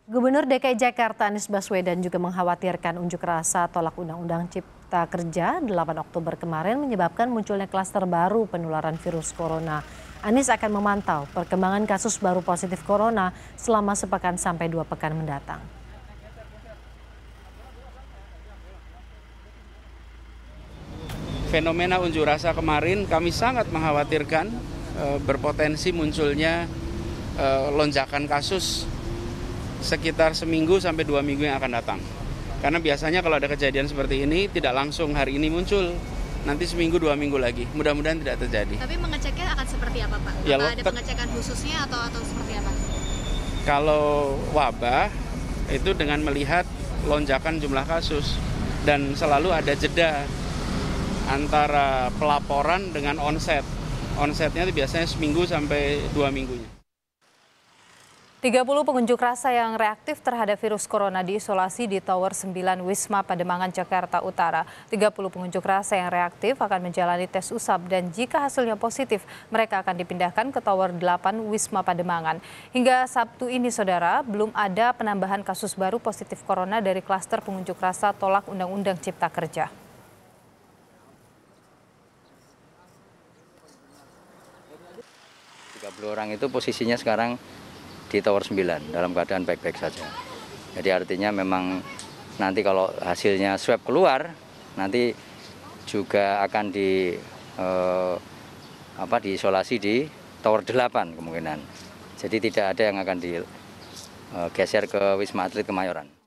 Gubernur DKI Jakarta Anies Baswedan juga mengkhawatirkan unjuk rasa tolak Undang-Undang Cipta Kerja 8 Oktober kemarin menyebabkan munculnya klaster baru penularan virus corona. Anies akan memantau perkembangan kasus baru positif corona selama sepekan sampai 2 pekan mendatang. Fenomena unjuk rasa kemarin kami sangat mengkhawatirkan berpotensi munculnya lonjakan kasus sekitar seminggu sampai 2 minggu yang akan datang. Karena biasanya kalau ada kejadian seperti ini tidak langsung hari ini muncul, nanti seminggu 2 minggu lagi. Mudah-mudahan tidak terjadi. Tapi mengeceknya akan seperti apa, Pak? Ya, apa ada pengecekan khususnya atau seperti apa? Kalau wabah itu dengan melihat lonjakan jumlah kasus dan selalu ada jeda antara pelaporan dengan onset. Onsetnya itu biasanya seminggu sampai 2 minggunya. 30 pengunjuk rasa yang reaktif terhadap virus corona diisolasi di Tower 9 Wisma Pademangan, Jakarta Utara. 30 pengunjuk rasa yang reaktif akan menjalani tes usap dan jika hasilnya positif, mereka akan dipindahkan ke Tower 8 Wisma Pademangan. Hingga Sabtu ini, Saudara, belum ada penambahan kasus baru positif corona dari klaster pengunjuk rasa tolak Undang-Undang Cipta Kerja. Orang itu posisinya sekarang di Tower 9 dalam keadaan baik-baik saja. Jadi artinya memang nanti kalau hasilnya swab keluar, nanti juga akan diisolasi di Tower 8 kemungkinan. Jadi tidak ada yang akan digeser ke Wisma Atlet Kemayoran.